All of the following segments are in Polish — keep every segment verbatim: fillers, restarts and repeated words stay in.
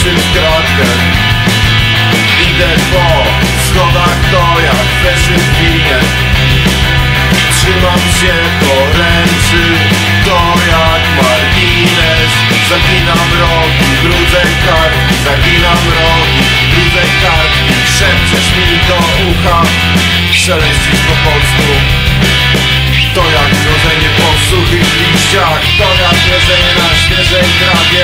zeszyt w kratkę. Idę po schodach, to jak zeszyt ginie. Trzymam się poręczy, to jak margines. Zaginam rogi, brudzę kartki, zaginam rogi, brudzę kartki. Szepczesz mi do ucha, szeleścisz po polsku. To jak mrożenie po suchych liściach, to jak leżenie na świeżej trawie.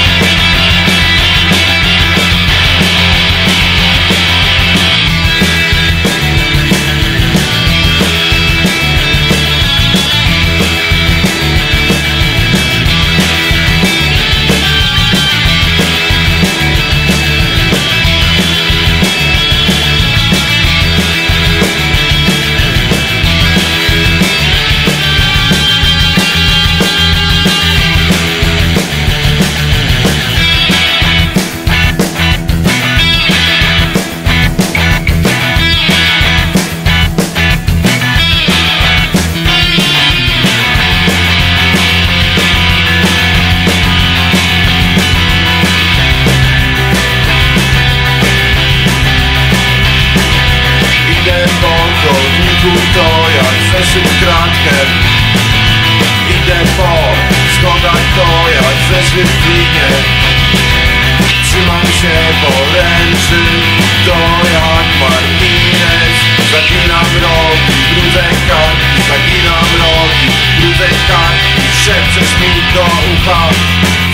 To jak zeszyt w kratkę. Idę po schodach, to jak zeszyt w linie. Trzymam się poręczy, to jak margines. Zaginam rogi, brudzę kartki, zaginam rogi, brudzę kartki. Szepczesz mi do ucha,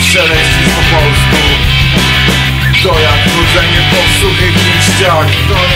szeleścisz po polsku. To jak chodzenie po suchych liściach, to